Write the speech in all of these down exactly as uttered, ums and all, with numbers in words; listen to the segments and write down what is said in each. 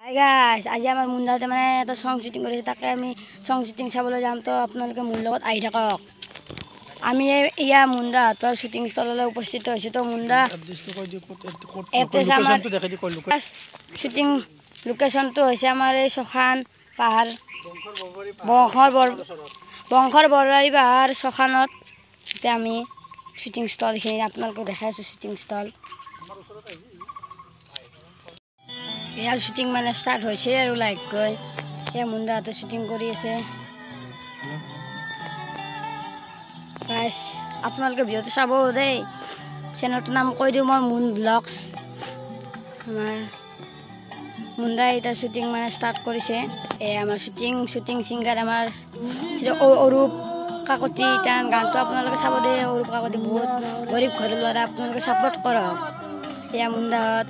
guys আজি আমাৰ মুন্দাতে মানে এটা সং শুটিং কৰিছে তাকে আমি সং শুটিং চাবলৈ যাম তো আপোনালোকে মোৰ লগত আহি থাকক আমি ইয়া মুন্দা হাতৰ শুটিং স্থললৈ উপস্থিত হৈছো তো মুন্দা লোকেশনটো দেখাই দি কল শুটিং লোকেশনটো হৈছে আমাৰ এই সখান পাহাৰ বংশৰ বংশৰ বৰবাৰী পাহাৰ সখানত তে আমি শুটিং স্থলখিনি আপোনালোকে দেখাইছো শুটিং স্থল ইয়াৰ শুটিং মানে স্টাৰ্ট হৈছে আৰু লাইক গৈ এই মুন্দা হাতে শুটিং কৰি আছে গাইস আপোনালোকে ভিডিওটো চাব দেই চেনেলটোৰ নাম কৈ দিওঁ মই মুন ব্লগছ আমাৰ মুন্দা এটা শুটিং মানে স্টাৰ্ট কৰিছে এই আমাৰ শুটিং শুটিং সিংগাৰ আমাৰ অৰূপ কাকতি তাৰ গানটো আপোনালোকে চাব দেই অৰূপ কাকতি বহুত গৰীব ঘৰৰ ল'ৰা আপোনালোকে ছাপোৰ্ট কৰক এয়া মুন্দাত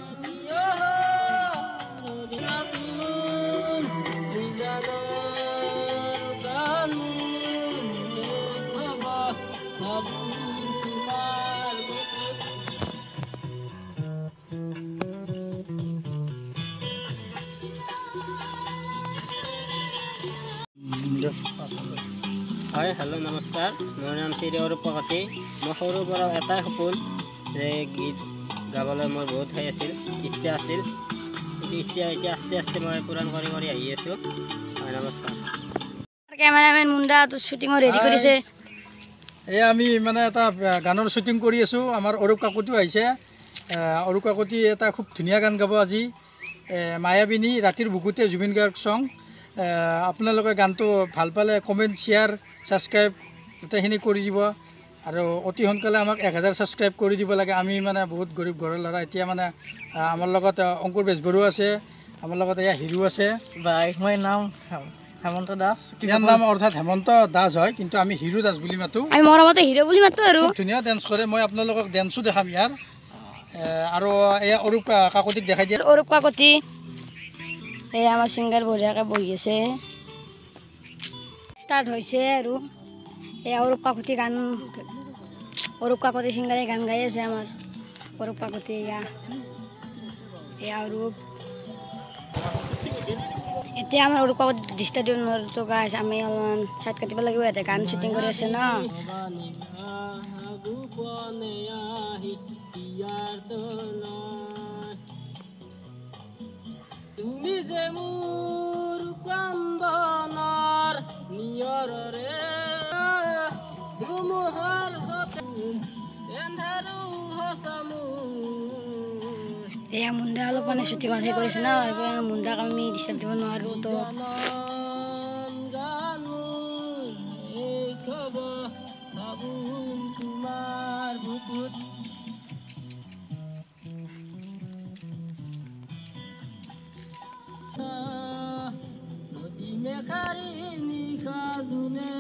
হয় হেল্ল' নমস্কাৰ মোৰ নাম শ্ৰী অৰূপ কাকতি মই সৰুৰ পৰা এটাই সপোন যে গীত গাবলৈ মোৰ বহুত ঠাই আছিল ইচ্ছা আছিল কিন্তু ইচ্ছা এতিয়া আস্তে আস্তে মই পূৰণ কৰি কৰি আহি আছোঁ হয় নমস্কাৰ কেমেৰামেন মুন্দা শ্বুটিঙৰ ৰেডি কৰিছে এই আমি মানে এটা গানৰ শ্বুটিং কৰি আছোঁ আমাৰ অৰূপ কাকতিও আহিছে অৰূপ কাকতি এটা খুব ধুনীয়া গান গাব আজি মায়াবিনী ৰাতিৰ বুকুতে জুবিন গাৰ্গ চং আপোনালোকে গানটো ভাল পালে কমেণ্ট শ্বেয়াৰ ছাবস্ক্ৰাইব গোটেইখিনি কৰি দিব আৰু অতি সোনকালে আমাক এক হাজাৰ ছাবস্ক্ৰাইব কৰি দিব লাগে আমি মানে বহুত গৰীব ঘৰৰ ল'ৰা এতিয়া মানে আমাৰ লগত অংকুৰ বেজবৰুৱা আছে আমাৰ লগত এয়া হিৰো আছে মই নাম হেমন্ত দাস ইয়াৰ নাম অৰ্থাৎ হেমন্ত দাস হয় কিন্তু আমি হিৰো দাস বুলি মাতোঁ আমি মৰমতে হিৰো বুলি মাতোঁ আৰু ধুনীয়া ডেন্স কৰে মই আপোনালোকক ডেন্সো দেখাম ইয়াৰ আৰু এয়া অৰূপ কাকতিক দেখাই দিয়ে অৰূপ কাকতি এই আমাৰ ছিংগাৰ বঢ়িয়াকৈ বহি আছে ষ্টাৰ্ট হৈছে আৰু এই অৰূপ কাকতি গান অৰূপ কাকতি ছিংগাৰে গান গাই আছে আমাৰ অৰূপ কাকতি এয়া এয়া অৰূপ এতিয়া আমাৰ অৰূপ কাকতি ষ্টেডিয়ামতো গাইছে আমি অলপমান চাইড কাটিব লাগিব ইয়াতে গান শ্বুটিং কৰি আছে ন তুমি যে মোৰ কান্দনৰ নিয়ৰৰে গুমহৰ হতে এন্ধাৰো হসামু এয়া মুন্দা অলপ মানে শ্বুটিং সেই কৰিছে ন এইবাৰ মুন্দাক আমি ডিষ্টাৰ্ব দিব নোৱাৰোঁ তো তোমাৰ বুকুত মেখারি নিখা জুনে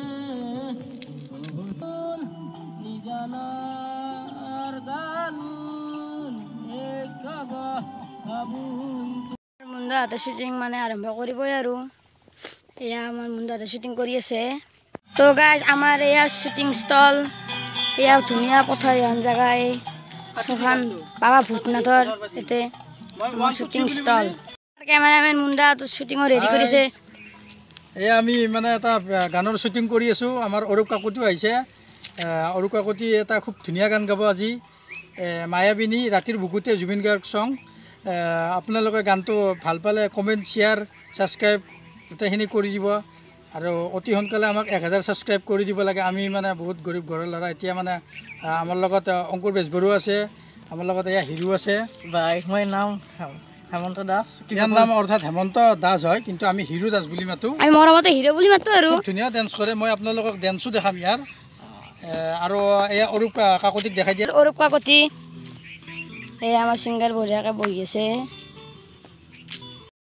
নিজানার গানুন একাবা আবুন মুন্দা হাতে শ্বুটিং মানে আৰম্ভ কৰিবই আৰু এয়া আমাৰ মুন্দা হাতে শ্বুটিং কৰি আছে তো গাইজ আমাৰ এয়া শ্বুটিং স্থল এয়া ধুনীয়া পথাৰ এখন জেগা এই চখান বাবা ভূতনাথৰ ইয়াতে আমাৰ শ্বুটিং স্থল কেমেৰামেন মুন্দা শ্বুটিঙৰ ৰেডি কৰিছে এই আমি মানে এটা গানৰ শ্বুটিং কৰি আছোঁ আমাৰ অৰূপ কাকতিও আহিছে অৰূপ কাকতি এটা খুব ধুনীয়া গান গাব আজি মায়াবিনী ৰাতিৰ বুকুতে জুবিন গাৰ্গ চং আপোনালোকে গানটো ভাল পালে কমেণ্ট শ্বেয়াৰ ছাবস্ক্ৰাইব গোটেইখিনি কৰি দিব আৰু অতি সোনকালে আমাক এক হাজাৰ ছাবস্ক্ৰাইব কৰি দিব লাগে আমি মানে বহুত গৰীব ঘৰৰ ল'ৰা এতিয়া মানে আমাৰ লগত অংকুৰ বেজবৰুৱা আছে আমাৰ লগত এয়া হিৰো আছে মই নাম হেমন্ত দাস ইয়াৰ নাম অৰ্থাৎ হেমন্ত দাস হয় কিন্তু আমি হিৰো দাস বুলি মাতোঁ আমি মৰমতে হিৰো বুলি মাতোঁ আৰু ধুনীয়া ডেন্স কৰে মই আপোনালোকক ডেন্সো দেখাম ইয়াৰ আৰু এয়া অৰূপ কাকতিক দেখাই দিয়ে অৰূপ কাকতি এই আমাৰ ছিংগাৰ বঢ়িয়াকৈ বহি আছে